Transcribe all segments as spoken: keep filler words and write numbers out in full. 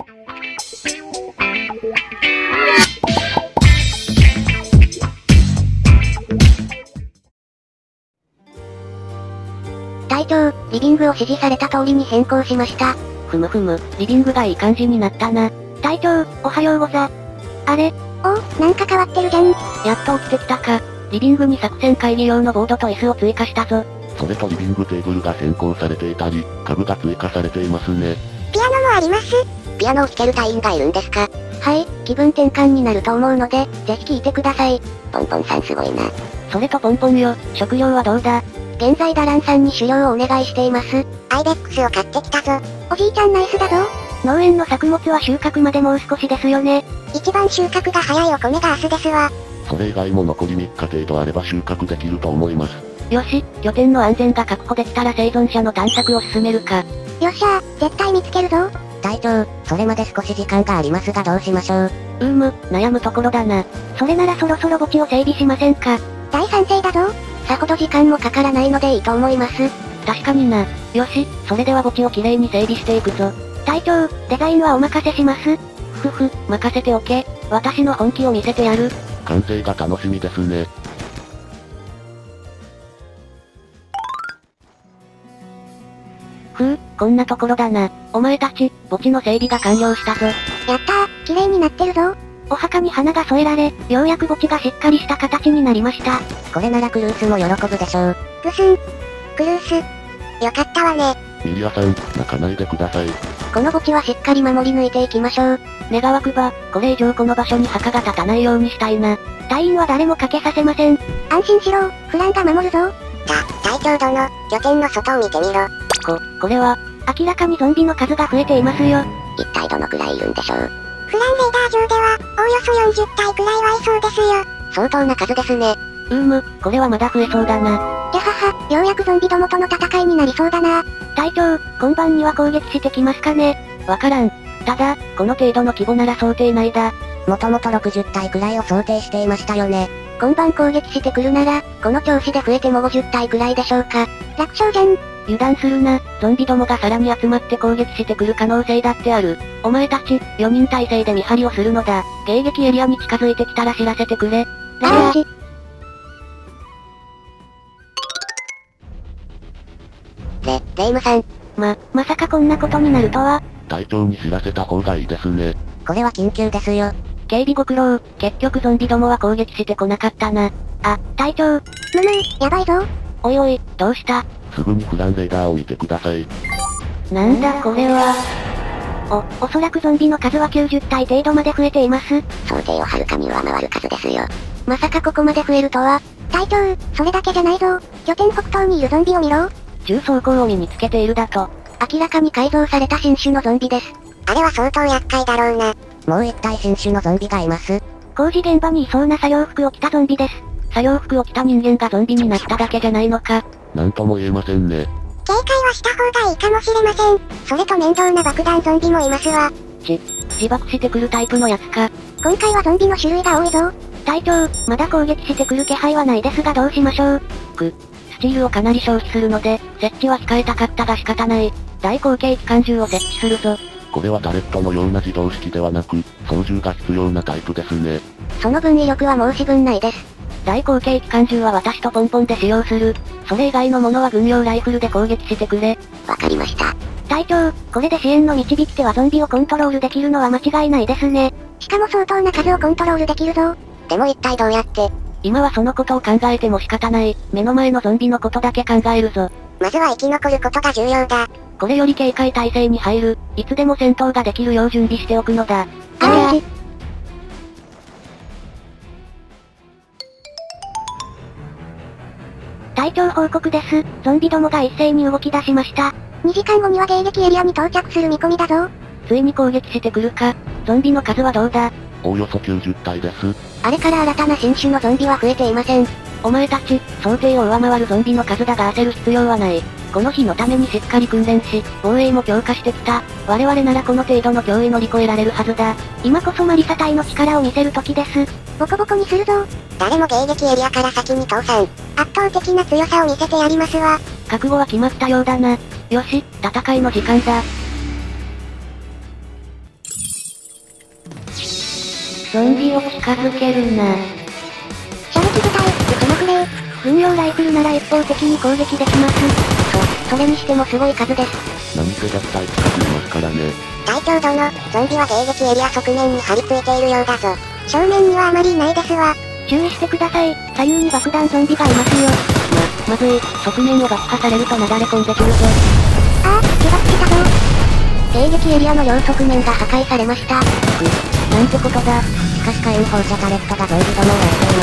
隊長、リビングを指示された通りに変更しました。 ふむふむ、リビングがいい感じになったな。 隊長、おはようござ。あれおう、なんか変わってるじゃん。 やっと起きてきたか。リビングに作戦会議用のボードと椅子を追加したぞ。 それとリビングテーブルが変更されていたり、家具が追加されていますね。 ピアノもあります。ピアノを弾ける隊員がいるんですか？はい、気分転換になると思うので、ぜひ聴いてください。 ポンポンさんすごいな。 それとポンポンよ、食料はどうだ？ 現在ダランさんに狩猟をお願いしています。 アイベックスを買ってきたぞ。 おじいちゃんナイスだぞ。農園の作物は収穫までもう少しですよね。 一番収穫が早いお米が明日ですわ。 それ以外も残りみっか程度あれば収穫できると思います。 よし、拠点の安全が確保できたら生存者の探索を進めるか。 よっしゃー、絶対見つけるぞ。 隊長、それまで少し時間がありますがどうしましょう。 うーむ、悩むところだな。 それならそろそろ墓地を整備しませんか。大賛成だぞ。さほど時間もかからないのでいいと思います。 確かにな。よし、それでは墓地をきれいに整備していくぞ。 隊長、デザインはお任せします。 ふふ、任せておけ。私の本気を見せてやる。 完成が楽しみですね。 ふう、こんなところだな。お前たち、墓地の整備が完了したぞ。 やったー、綺麗になってるぞ。お墓に花が添えられ、ようやく墓地がしっかりした形になりました。 これならクルースも喜ぶでしょう。 ぐすん。クルース。よかったわね。 ミリアさん、泣かないでください。 この墓地はしっかり守り抜いていきましょう。 願わくば、これ以上この場所に墓が立たないようにしたいな。 隊員は誰もかけさせません。安心しろ、フランが守るぞ。 た、隊長殿、拠点の外を見てみろ。 こ、これは、 明らかにゾンビの数が増えていますよ。 一体どのくらいいるんでしょう。 フランレーダー上では、おおよそよんじゅったいくらいはいそうですよ。 相当な数ですね。 うーむ、これはまだ増えそうだな。 ギャハハ、ようやくゾンビどもとの戦いになりそうだな。隊長、今晩には攻撃してきますかね。 わからん。ただ、この程度の規模なら想定内だ。 もともとろくじゅったいくらいを想定していましたよね。 今晩攻撃してくるなら、この調子で増えてもごじゅったいくらいでしょうか。楽勝じゃん。 油断するな、ゾンビどもがさらに集まって攻撃してくる可能性だってある。お前たち、よにん体制で見張りをするのだ。迎撃エリアに近づいてきたら知らせてくれ。 ラーレ、レイムさん。 ま、まさかこんなことになるとは。 隊長に知らせた方がいいですね。 これは緊急ですよ。 警備ご苦労、結局ゾンビどもは攻撃してこなかったな。 あ、隊長。むむ、やばいぞ。 おいおい、どうした？ すぐにフランレーダーを見てください。 なんだこれは。 お、おそらくゾンビの数はきゅうじゅったい程度まで増えています。 想定をはるかに上回る数ですよ。 まさかここまで増えるとは。隊長、それだけじゃないぞ。拠点北東にいるゾンビを見ろ。 重装甲を身につけているだと。 明らかに改造された新種のゾンビです。 あれは相当厄介だろうな。もう一体新種のゾンビがいます。 工事現場にいそうな作業服を着たゾンビです。 作業服を着た人間がゾンビになっただけじゃないのか。 なんとも言えませんね。 警戒はした方がいいかもしれません。それと面倒な爆弾ゾンビもいますわ。 ち、自爆してくるタイプのやつか。 今回はゾンビの種類が多いぞ。隊長、まだ攻撃してくる気配はないですがどうしましょう。 く、スチールをかなり消費するので、設置は控えたかったが仕方ない。大口径機関銃を設置するぞ。 これはタレットのような自動式ではなく、操縦が必要なタイプですね。 その分威力は申し分ないです。 大口径機関銃は私とポンポンで使用する。それ以外のものは軍用ライフルで攻撃してくれ。 わかりました。 隊長、これで支援の導き手はゾンビをコントロールできるのは間違いないですね。しかも相当な数をコントロールできるぞ。 でも一体どうやって？ 今はそのことを考えても仕方ない。目の前のゾンビのことだけ考えるぞ。 まずは生き残ることが重要だ。 これより警戒態勢に入る。いつでも戦闘ができるよう準備しておくのだ。 あー隊長報告です。ゾンビどもが一斉に動き出しました。にじかんごには迎撃エリアに到着する見込みだぞ。 ついに攻撃してくるか。ゾンビの数はどうだ？ おおよそきゅうじゅったいです。 あれから新たな新種のゾンビは増えていません。 お前たち、想定を上回るゾンビの数だが焦る必要はない。この日のためにしっかり訓練し、防衛も強化してきた。我々ならこの程度の脅威乗り越えられるはずだ。 今こそマリサ隊の力を見せる時です。ボコボコにするぞ。 誰も迎撃エリアから先に倒産。圧倒的な強さを見せてやりますわ。 覚悟は決まったようだな。よし、戦いの時間だ。 ゾンビを近づけるな。 射撃部隊、撃ちまくれ。軍用ライフルなら一方的に攻撃できます。そ、それにしてもすごい数です。 何せ絶対近くいますからね。 隊長殿、ゾンビは迎撃エリア側面に張り付いているようだぞ。正面にはあまりいないですわ。 注意してください。左右に爆弾ゾンビがいますよ。 ま、まずい。側面を爆破されるとなだれ込んでくるぞ。 ああ、気がついたぞ。迎撃エリアの両側面が破壊されました。 く、なんてことだ。しかし火炎放射タレットがゾンビどもを焼いています。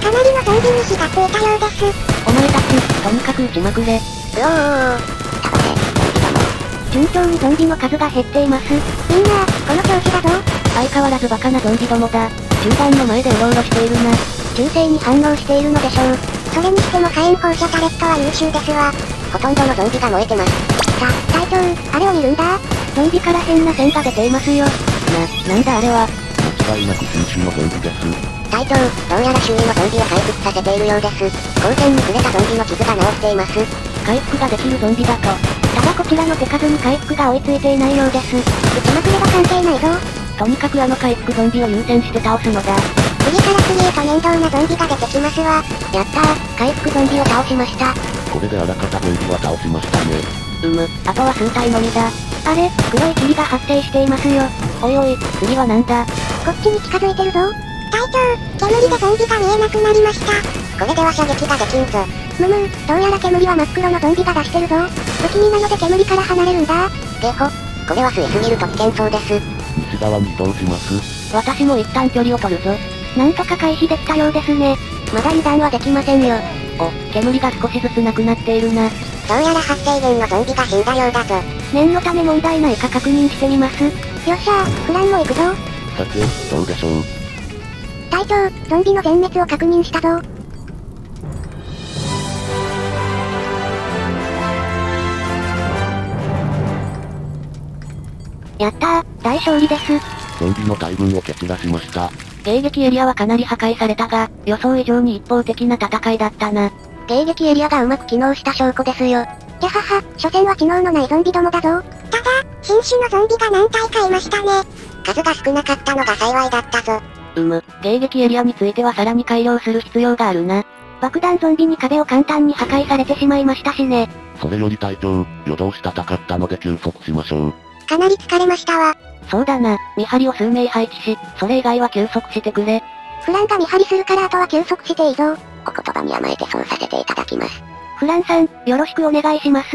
かなりのゾンビに火がついたようです。 お前たち、とにかく撃ちまくれ。 うおー。倒せ、ゾンビども。 順調にゾンビの数が減っています。みんな、この調子だぞ。 相変わらずバカなゾンビどもだ。銃弾の前でうろうろしているな。 銃声に反応しているのでしょう。 それにしても火炎放射タレットは優秀ですわ。ほとんどのゾンビが燃えてます。 さ、隊長、あれを見るんだ。ゾンビから変な線が出ていますよ。 な、なんだあれは。 間違いなく新種のゾンビです。 隊長、どうやら周囲のゾンビを回復させているようです。光線に触れたゾンビの傷が治っています。 回復ができるゾンビだと。 ただこちらの手数に回復が追いついていないようです。撃ちまくれば関係ないぞ。 とにかくあの回復ゾンビを優先して倒すのだ。 次から次へと面倒なゾンビが出てきますわ。 やったー、回復ゾンビを倒しました。 これであらかたゾンビは倒しましたね。 うむ、あとは数体のみだ。 あれ、黒い霧が発生していますよ。 おいおい、次はなんだ。 こっちに近づいてるぞ。 隊長、煙でゾンビが見えなくなりました。これでは射撃ができんぞ。 むむ、どうやら煙は真っ黒のゾンビが出してるぞ。不気味なので煙から離れるんだ。 ゲホ、これは吸いすぎると危険そうです。 西側に移動します。 私も一旦距離を取るぞ。 なんとか回避できたようですね。まだ油断はできませんよ。 お、煙が少しずつなくなっているな。 どうやら発生源のゾンビが死んだようだぞ。 念のため問題ないか確認してみます。よっしゃー、フランも行くぞ。 さて、どうでしょう。 隊長、ゾンビの全滅を確認したぞ。やったー、大勝利です。 ゾンビの大群を蹴散らしました。 迎撃エリアはかなり破壊されたが、予想以上に一方的な戦いだったな。 迎撃エリアがうまく機能した証拠ですよ。てはは、所詮は機能のないゾンビどもだぞ。 ただ、新種のゾンビが何体かいましたね。数が少なかったのが幸いだったぞ。 うむ、迎撃エリアについてはさらに改良する必要があるな。 爆弾ゾンビに壁を簡単に破壊されてしまいましたしね。 それより隊長、夜通し戦ったので休息しましょう。 かなり疲れましたわ。 そうだな、見張りを数名配置し、それ以外は休息してくれ。 フランが見張りするからあとは休息していいぞ。 お言葉に甘えてそうさせていただきます。 フランさん、よろしくお願いします。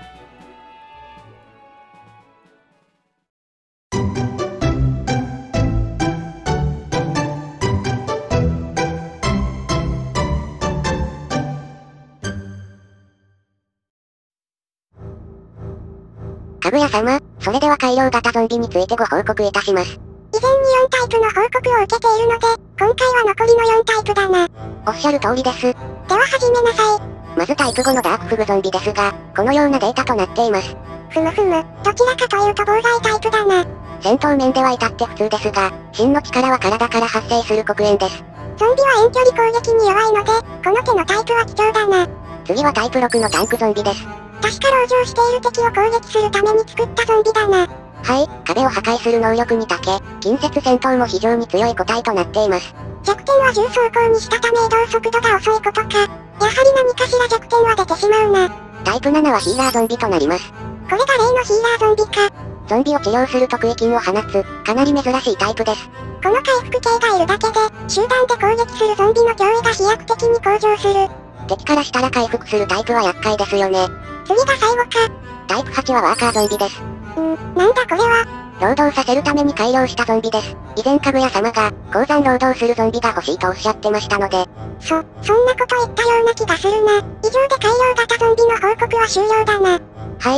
かぐや様、それでは改良型ゾンビについてご報告いたします。以前によんタイプの報告を受けているので、今回は残りのよんタイプだな。おっしゃる通りです。では始めなさい。まずタイプごのダークフグゾンビですが、このようなデータとなっています。ふむふむ、どちらかというと妨害タイプだな。戦闘面では至って普通ですが、真の力は体から発生する黒煙です。ゾンビは遠距離攻撃に弱いので、この手のタイプは貴重だな。次はタイプろくのタンクゾンビです。確か籠城している敵を攻撃するために作ったゾンビだな。はい、壁を破壊する能力に長け、近接戦闘も非常に強い個体となっています。弱点は重装甲にしたため移動速度が遅いことか。やはり何かしら弱点は出てしまうな。タイプななはヒーラーゾンビとなります。これが例のヒーラーゾンビか。ゾンビを治療する特異菌を放つ、かなり珍しいタイプです。この回復系がいるだけで、集団で攻撃するゾンビの脅威が飛躍的に向上する。敵からしたら回復するタイプは厄介ですよね。次が最後か。タイプはちはワーカーゾンビです。んー、なんだこれは。労働させるために改良したゾンビです。以前かぐや様が、鉱山労働するゾンビが欲しいとおっしゃってましたので。そ、そんなこと言ったような気がするな。以上で改良型ゾンビの報告は終了だな。はい。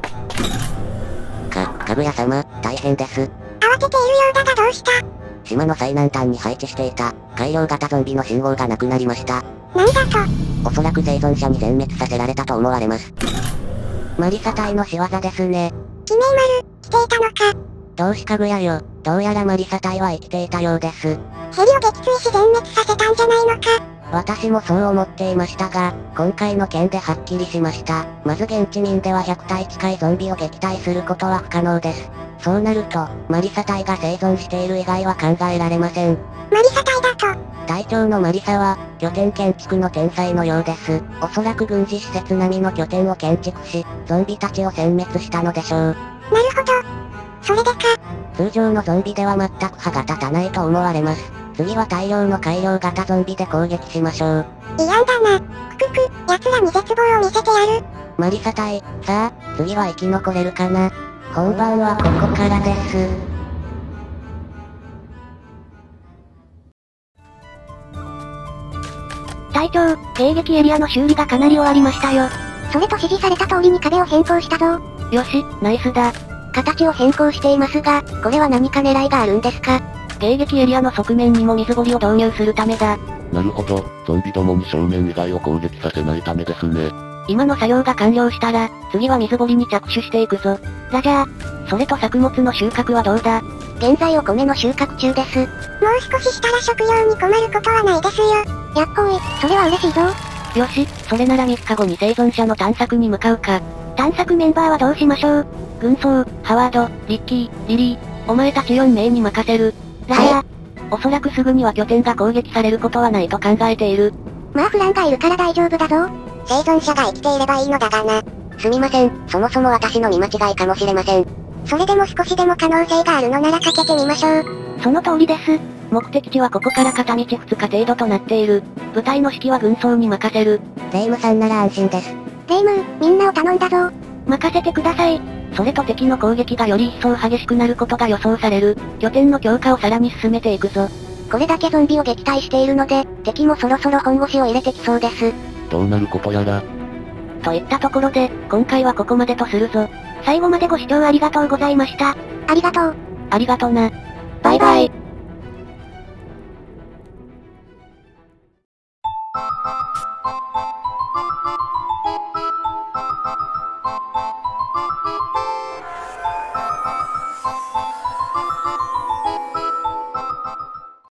か、かぐや様、大変です。慌てているようだがどうした？島の最南端に配置していた、改良型ゾンビの信号がなくなりました。なんだと？おそらく生存者に全滅させられたと思われます。マリサ隊の仕業ですね。きめい丸、来ていたのか。同志かぐやよ、どうやらマリサ隊は生きていたようです。ヘリを撃墜し全滅させたんじゃないのか。 私もそう思っていましたが、今回の件ではっきりしました。まず現地民ではひゃくたい近いゾンビを撃退することは不可能です。そうなると、マリサ隊が生存している以外は考えられません。 マリサ隊だと。 隊長のマリサは、拠点建築の天才のようです。おそらく軍事施設並みの拠点を建築し、ゾンビたちを殲滅したのでしょう。なるほど。それでか。 通常のゾンビでは全く歯が立たないと思われます。次は大量の改良型ゾンビで攻撃しましょう。 嫌だな。くくく、奴らに絶望を見せてやる。 マリサ隊、さあ、次は生き残れるかな。本番はここからです。 隊長、迎撃エリアの修理がかなり終わりましたよ。 それと指示された通りに壁を変更したぞ。 よし、ナイスだ。形を変更していますが、これは何か狙いがあるんですか？迎撃エリアの側面にも水堀を導入するためだ。 なるほど、ゾンビどもに正面以外を攻撃させないためですね。 今の作業が完了したら、次は水堀に着手していくぞ。ラジャー。それと作物の収穫はどうだ？現在お米の収穫中です。もう少ししたら食料に困ることはないですよ。 やっほい、それは嬉しいぞ。よし、それならみっかごに生存者の探索に向かうか。探索メンバーはどうしましょう？軍曹、ハワード、リッキー、リリー、お前たちよんめいに任せる。ラジャー。はい、おそらくすぐには拠点が攻撃されることはないと考えている。 まあフランがいるから大丈夫だぞ。生存者が生きていればいいのだがな。 すみません、そもそも私の見間違いかもしれません。 それでも少しでも可能性があるのならかけてみましょう。 その通りです。目的地はここから片道ふつか程度となっている。部隊の指揮は軍曹に任せる。 レイムさんなら安心です。 レイム、みんなを頼んだぞ。 任せてください。それと敵の攻撃がより一層激しくなることが予想される。拠点の強化をさらに進めていくぞ。これだけゾンビを撃退しているので、敵もそろそろ本腰を入れてきそうです。 どうなることやら。 といったところで、今回はここまでとするぞ。最後までご視聴ありがとうございました。 ありがとう。 ありがとな。バイバイ。